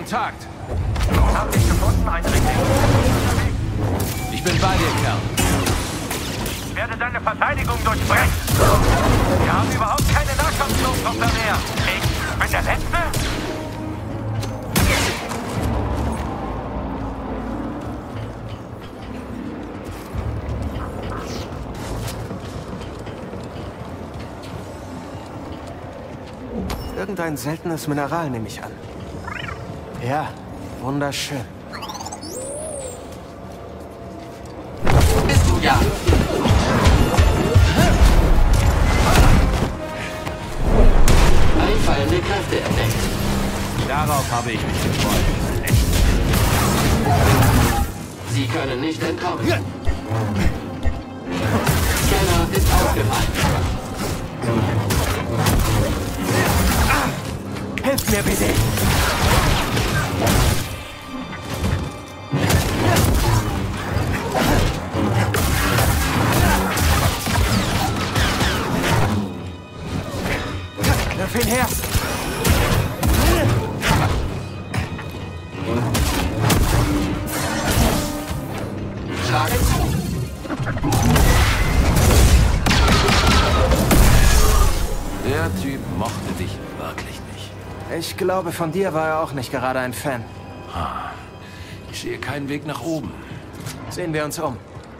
Kontakt. Hab dich gefunden, Heinrich. Ich bin bei dir, Kerl. Ich werde deine Verteidigung durchbrechen. Wir haben überhaupt keine Nahkampfluftwaffe mehr. Ich bin der Letzte? Irgendein seltenes Mineral, nehme ich an. Ja, wunderschön. Bist du ja? Einfallende Kräfte entdeckt. Darauf habe ich mich gefreut. Sie können nicht entkommen. Scanner ist aufgefallen. Hilf mir bitte! Wirf ihn her! Schlage zu. Der Typ mochte dich wirklich nicht. Ich glaube, von dir war er auch nicht gerade ein Fan. Ich sehe keinen Weg nach oben. Sehen wir uns um.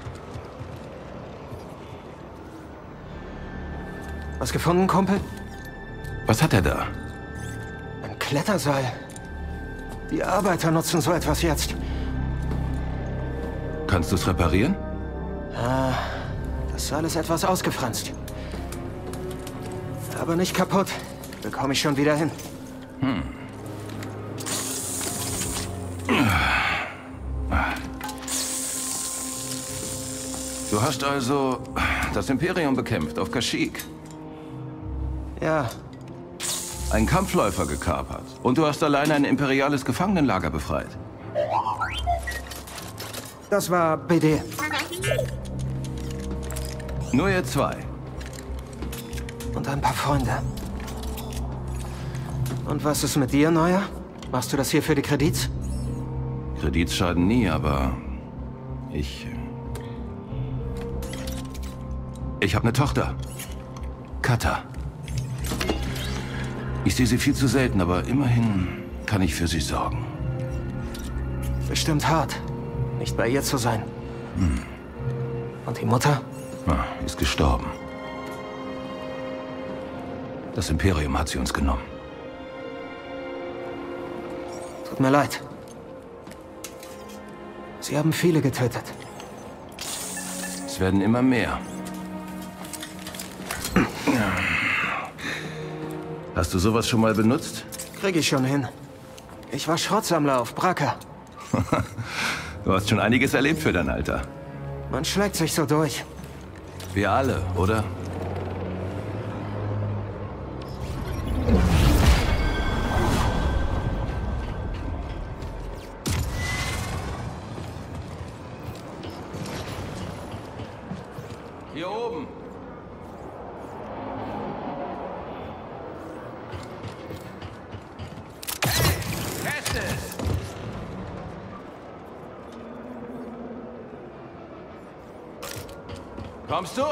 Was gefunden, Kumpel? Was hat er da? Ein Kletterseil. Die Arbeiter nutzen so etwas jetzt. Kannst du es reparieren? Das Seil ist etwas ausgefranst. Aber nicht kaputt. Bekomme ich schon wieder hin. Du hast also das Imperium bekämpft auf Kashyyyk. Ja, Einen Kampfläufer gekapert. Und du hast alleine ein imperiales Gefangenenlager befreit. das war BD. Nur ihr zwei. Und ein paar Freunde. Und was ist mit dir, Neuer? Machst du das hier für die Kredits? Kredits schaden nie, aber ich habe eine Tochter. Kata. Ich sehe sie viel zu selten, aber immerhin kann ich für sie sorgen. Bestimmt hart, nicht bei ihr zu sein. Und die Mutter? Ist gestorben. Das Imperium hat sie uns genommen. Tut mir leid. Sie haben viele getötet. Es werden immer mehr. Hast du sowas schon mal benutzt? Krieg ich schon hin. Ich war Schrottsammler auf Bracca. Du hast schon einiges erlebt für dein Alter. Man schlägt sich so durch. Wir alle, oder? Hier oben. Kommst du?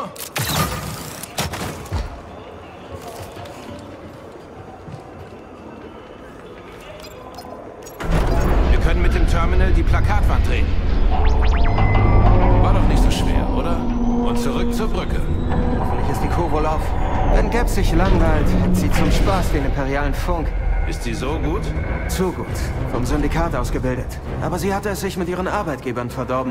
Wir können mit dem Terminal die Plakatwand drehen. War doch nicht so schwer, oder? Und zurück zur Brücke. Hoffentlich ist die Kuh wohl auf. Wenn Gab sich langweilt, hat sie zum Spaß den imperialen Funk. Ist sie so gut? Zu gut. Vom Syndikat ausgebildet. Aber sie hatte es sich mit ihren Arbeitgebern verdorben.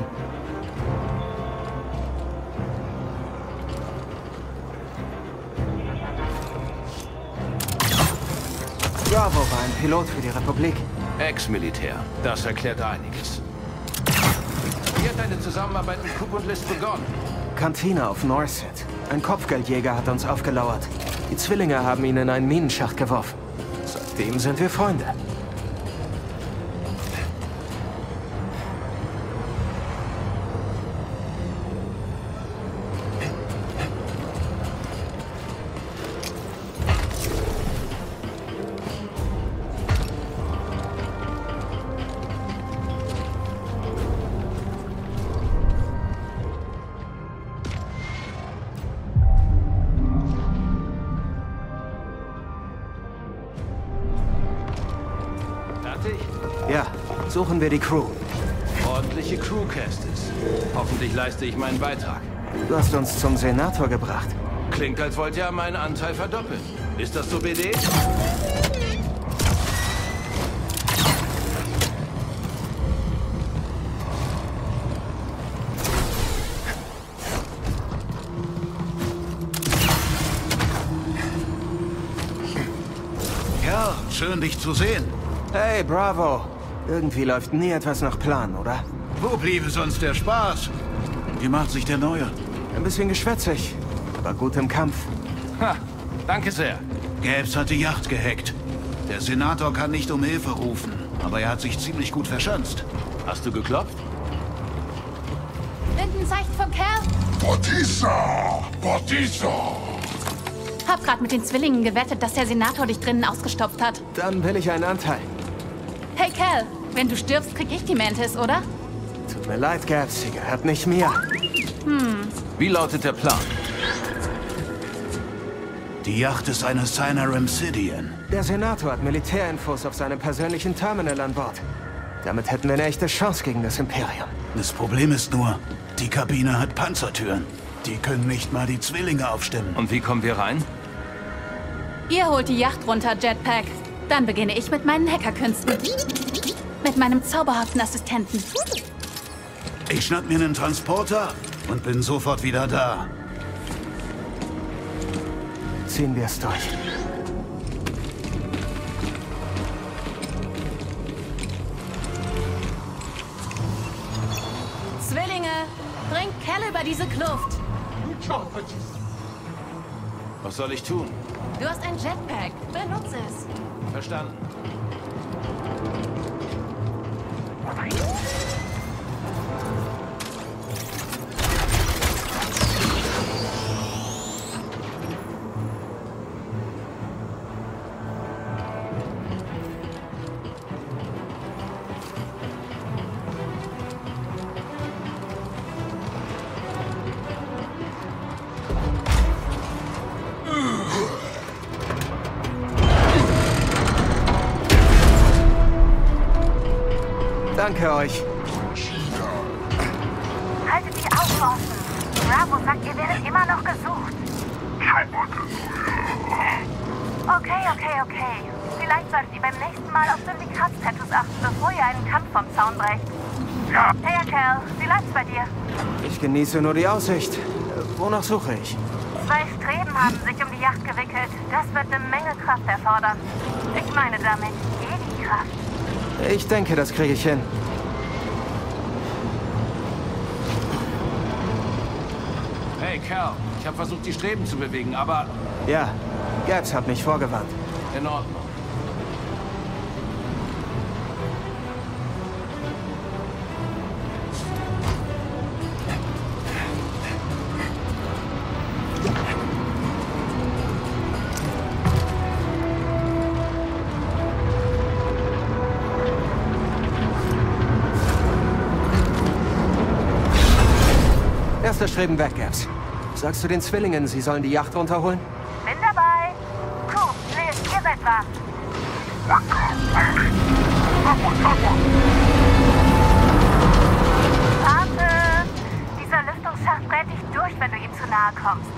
Bravo war ein Pilot für die Republik. Ex-Militär. Das erklärt einiges. Wie hat deine Zusammenarbeit mit Coop und List begonnen? Kantine auf Norset. Ein Kopfgeldjäger hat uns aufgelauert. Die Zwillinge haben ihn in einen Minenschacht geworfen. Seitdem sind wir Freunde. Suchen wir die Crew. Ordentliche Crewcastes. Hoffentlich leiste ich meinen Beitrag. Du hast uns zum Senator gebracht. Klingt, als wollt ihr meinen Anteil verdoppeln. Ist das so, BD? Ja, schön dich zu sehen. Hey, Bravo. Irgendwie läuft nie etwas nach Plan, oder? Wo bliebe sonst der Spaß? Wie macht sich der Neue? Ein bisschen geschwätzig, aber gut im Kampf. Ha, danke sehr. Gabs hat die Yacht gehackt. Der Senator kann nicht um Hilfe rufen, aber er hat sich ziemlich gut verschanzt. Hast du geklopft? Irgendein Zeichen von Cal? Batista! Hab grad mit den Zwillingen gewettet, dass der Senator dich drinnen ausgestopft hat. Dann will ich einen Anteil. Hey Cal, wenn du stirbst, krieg ich die Mantis, oder? Tut mir leid, Gabs, sie gehört nicht mir. Wie lautet der Plan? Die Yacht ist eine Cyanide Obsidian. Der Senator hat Militärinfos auf seinem persönlichen Terminal an Bord. Damit hätten wir eine echte Chance gegen das Imperium. Das Problem ist nur, die Kabine hat Panzertüren. Die können nicht mal die Zwillinge aufstimmen. Und wie kommen wir rein? Ihr holt die Yacht runter, Jetpack. Dann beginne ich mit meinen Hackerkünsten. Mit meinem zauberhaften Assistenten. Ich schnapp mir einen Transporter und bin sofort wieder da. Ziehen wir es durch. Zwillinge, bringt Cal über diese Kluft. Was soll ich tun? Du hast ein Jetpack. Benutze es. Verstanden. Danke euch. Haltet die Augen offen. Bravo sagt, ihr werdet immer noch gesucht. Okay. Vielleicht solltet ihr beim nächsten Mal auf Syndikatstattoos achten, bevor ihr einen Kampf vom Zaun brecht. Ja. Hey, Cal, wie läuft's bei dir? Ich genieße nur die Aussicht. Wonach suche ich? 2 Streben haben sich um die Yacht gewickelt. Das wird eine Menge Kraft erfordern. Ich meine damit Jedi-Kraft. Ich denke, das kriege ich hin. Hey, Cal. Ich habe versucht, die Streben zu bewegen, aber Ja, Gabs hat mich vorgewarnt. in Ordnung. Erster Streben weg, Gabs. Sagst du den Zwillingen, sie sollen die Yacht runterholen? Bin dabei. Crew, Liz, ihr seid dran. Warte! Dieser Lüftungsschacht brät dich durch, wenn du ihm zu nahe kommst.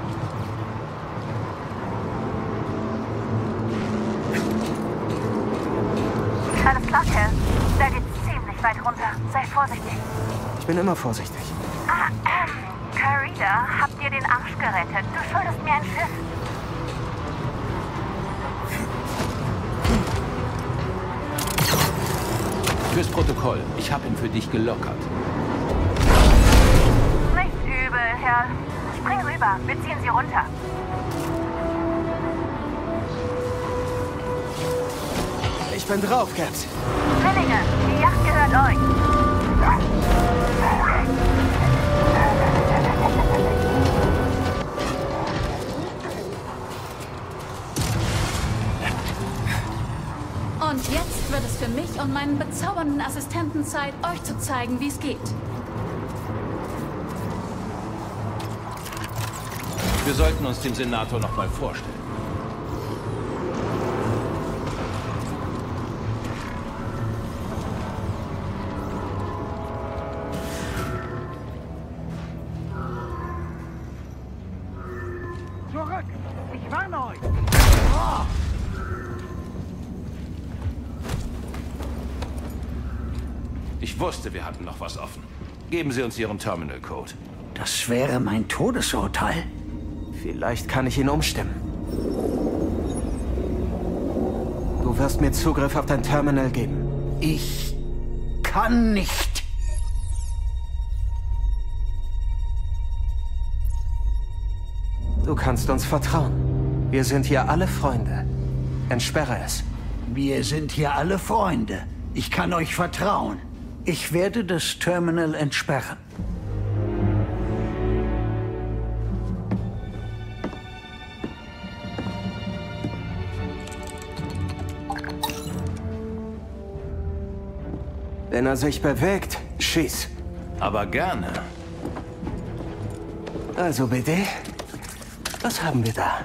Alles klar, Cal. Da geht's ziemlich weit runter. Sei vorsichtig. Ich bin immer vorsichtig. Carida, habt ihr den Arsch gerettet? Du schuldest mir ein Schiff. Fürs Protokoll. Ich habe ihn für dich gelockert. Nicht übel, Herr. Spring rüber. Wir ziehen sie runter. Ich bin drauf, Gabs. Zwillinge, die Yacht gehört euch. Und jetzt wird es für mich und meinen bezaubernden Assistenten Zeit, euch zu zeigen, wie es geht. Wir sollten uns den Senator noch mal vorstellen. Ich wusste, wir hatten noch was offen. Geben Sie uns Ihren Terminal-Code. Das wäre mein Todesurteil. Vielleicht kann ich ihn umstimmen. Du wirst mir Zugriff auf dein Terminal geben. Ich kann nicht. Du kannst uns vertrauen. Wir sind hier alle Freunde. Entsperre es. Wir sind hier alle Freunde. Ich kann euch vertrauen. Ich werde das Terminal entsperren. Wenn er sich bewegt, schieß. Aber gerne. Also bitte, was haben wir da?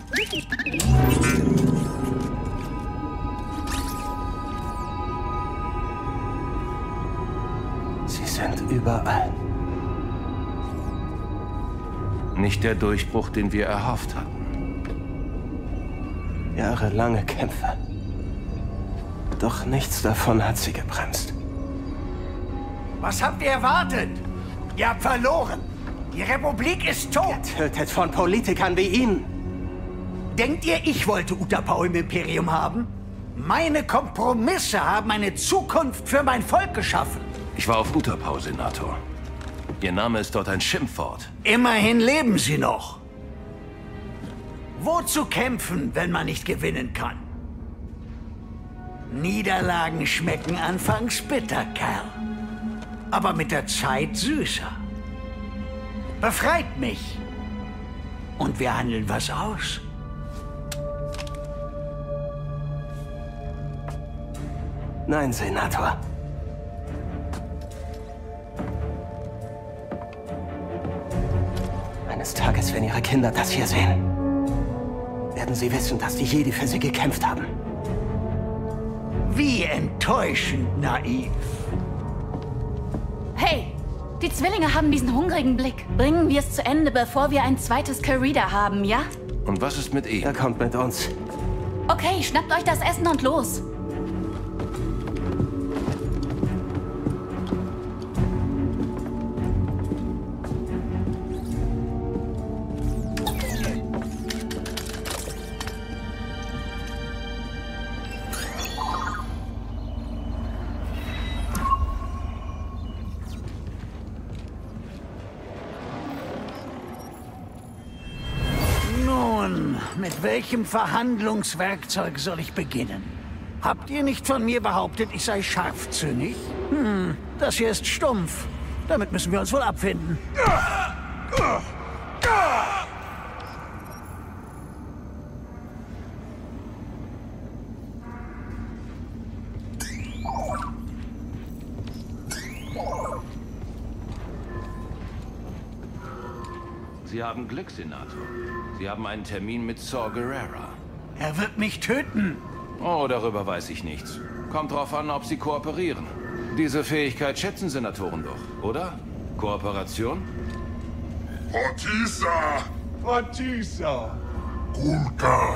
Sie sind überall. Nicht der Durchbruch, den wir erhofft hatten. Jahrelange Kämpfe. Doch nichts davon hat sie gebremst. Was habt ihr erwartet? Ihr habt verloren. Die Republik ist tot. Getötet von Politikern wie Ihnen. Denkt ihr, ich wollte Utapau im Imperium haben? Meine Kompromisse haben eine Zukunft für mein Volk geschaffen. Ich war auf Utapau, Senator. Ihr Name ist dort ein Schimpfwort. Immerhin leben sie noch. Wozu kämpfen, wenn man nicht gewinnen kann? Niederlagen schmecken anfangs bitter, Kerl. Aber mit der Zeit süßer. Befreit mich. Und wir handeln was aus. Nein, Senator. Eines Tages, wenn Ihre Kinder das hier sehen, werden sie wissen, dass die Jedi für sie gekämpft haben. Wie enttäuschend naiv. Hey, die Zwillinge haben diesen hungrigen Blick. Bringen wir es zu Ende, bevor wir ein zweites Carida haben, ja? Und was ist mit ihm? Er kommt mit uns. Okay, schnappt euch das Essen und los. Mit welchem Verhandlungswerkzeug soll ich beginnen? Habt ihr nicht von mir behauptet, ich sei scharfzünnig? Das hier ist stumpf. Damit müssen wir uns wohl abfinden. Sie haben Glück, Senator. Sie haben einen Termin mit Saw Gerrera. Er wird mich töten. Oh, darüber weiß ich nichts. Kommt drauf an, ob Sie kooperieren. Diese Fähigkeit schätzen Senatoren doch, oder? Kooperation? Ortisa! Ortisa! Gunka!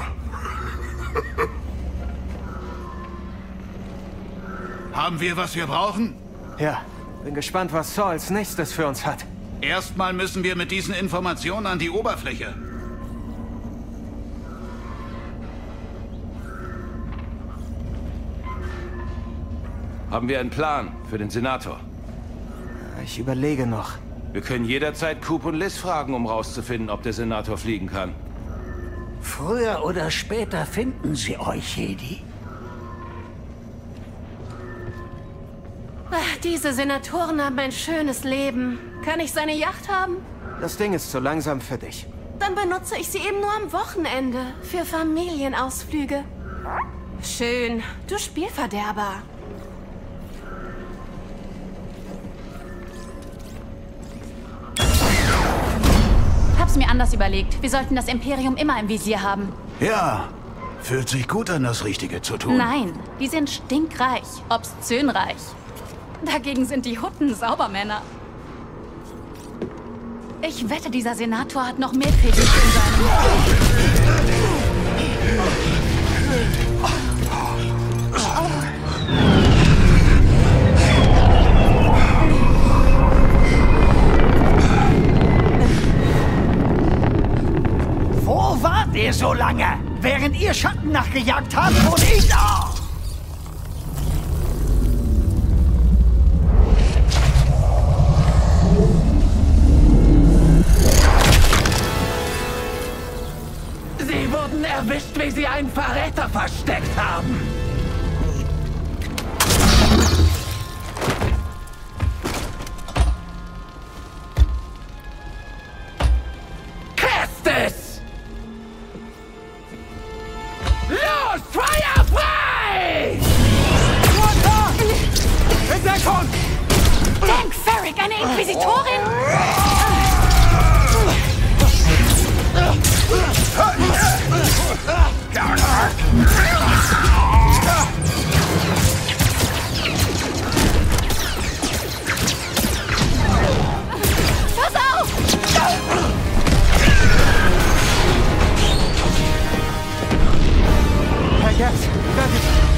Haben wir, was wir brauchen? Ja, bin gespannt, was Saw als nächstes für uns hat. Erstmal müssen wir mit diesen Informationen an die Oberfläche. Haben wir einen Plan für den Senator? Ich überlege noch. Wir können jederzeit Coop und Liz fragen, um rauszufinden, ob der Senator fliegen kann. Früher oder später finden sie euch, Jedi. Ach, diese Senatoren haben ein schönes Leben. Kann ich seine Yacht haben? Das Ding ist zu langsam für dich. Dann benutze ich sie eben nur am Wochenende. Für Familienausflüge. Schön. Du Spielverderber. Hab's mir anders überlegt. Wir sollten das Imperium immer im Visier haben. Ja, fühlt sich gut an, das Richtige zu tun. Nein, die sind stinkreich, obszönreich. Dagegen sind die Hutten Saubermänner. Ich wette, dieser Senator hat noch mehr Kredite in seinem... so lange. Während ihr Schatten nachgejagt habt, wurde ich da. Sie wurden erwischt, wie sie einen Verräter versteckt haben. Kestis! Los, Feuer frei! Entdeckung! Dank Ferric, eine Inquisitorin? Pass auf! Herr Gerz, danke.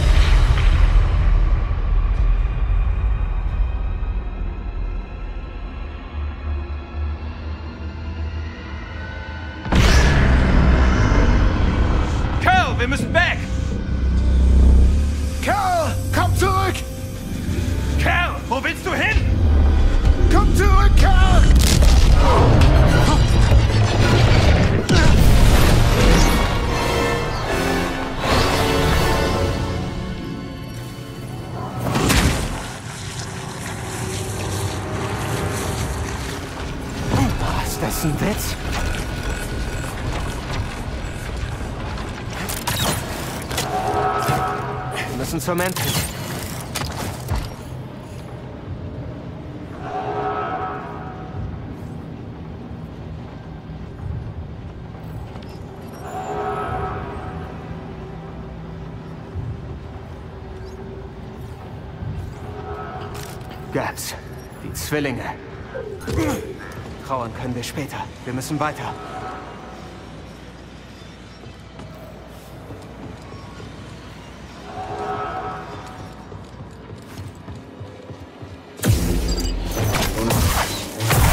Cal, wir müssen weg! Cal, komm zurück! Cal, wo willst du hin? Komm zurück, Cal! Ist das ein Witz? Wir müssen zur Mantis. Gabs, die Zwillinge. Trauern können wir später. Wir müssen weiter.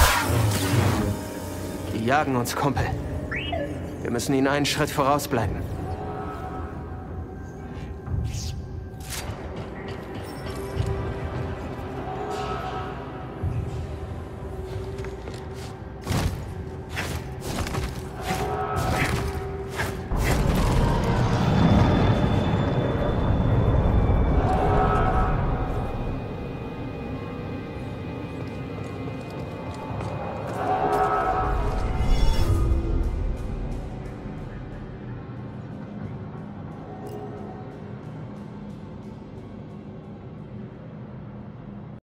Die jagen uns, Kumpel. Wir müssen ihnen einen Schritt vorausbleiben.